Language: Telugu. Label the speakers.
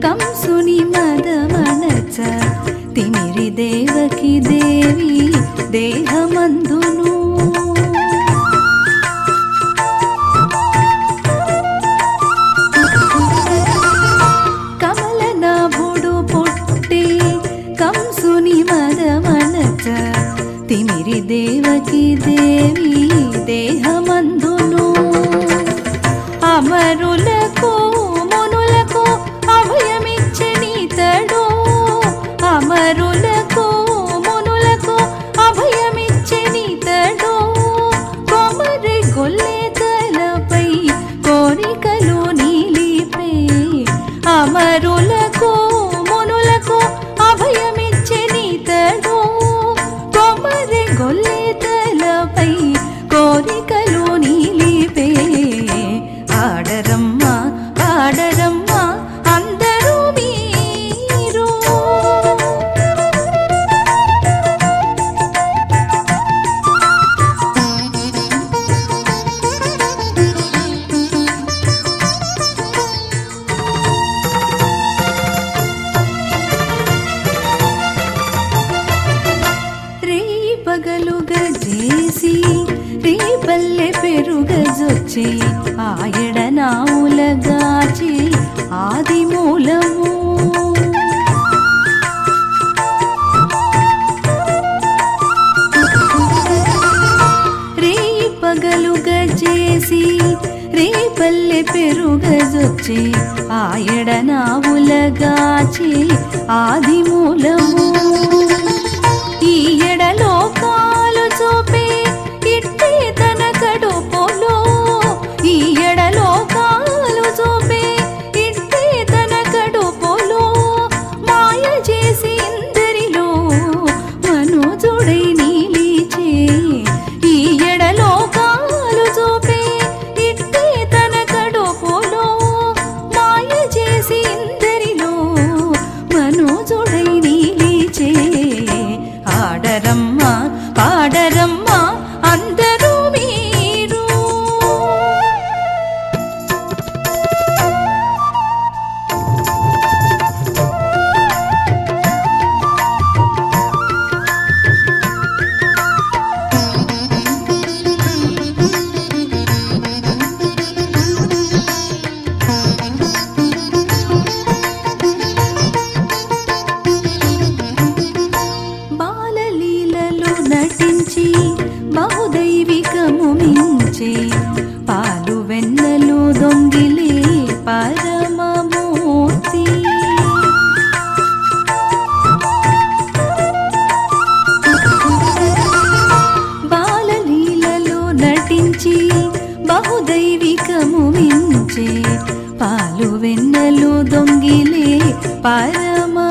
Speaker 1: కంసుని మదమనచ తిమిరి దేవకి దేవి దేహమందును కమలనాభుడు పుట్టి కంసుని మదమనచ తిమిరి దేవకి దేవి దేహమందును అమరులకు మునులకు అభయమిచ్చనితడు అమరులకు మునులకు అభయమిచ్చనితడు కొమరి గొల్లెతలపై కోరికలు నిలిపే అమరులకు మునులకు అభయమిచ్చనితడు కొమరి గొల్లెతలపై కోరికలు నిలిపే ఆడరమ్మ పాడరమ్మ అందరూ మీరు రేయి పగలుగా చేసి రేపల్లె పెరుగజొచ్చి ఆయడనావులగాచి ఆది మూలము రేయి పగలుగా చేసి రేపల్లె పెరుగజొచ్చి ఆయడనావులగాచి ఆది మూలము ఈ ఎడలోకాలు చూపే ఇట్టే తన కడుపులో ఈ ఎడలోకాలు చూపే ఇట్టే తన కడుపులో మాయ చేసి ఇందరిలో మనుజుడై నిలిచే ఈ ఎడలోకాలు చూపే ఇట్టే తన కడుపులో మాయ చేసి ఇందరిలో మనుజుడై నిలిచే ఆడరమ్మ పాడరమ్మ అందరూ మీరు బాలలీలలు నటించి బహుదైవికము మించి పాలు వెన్నెలు దొంగిలే పరమమూర్తి బాలలీలలు నటించి బహుదైవికము మించి పాలు వెన్నెలు దొంగిలే పరమ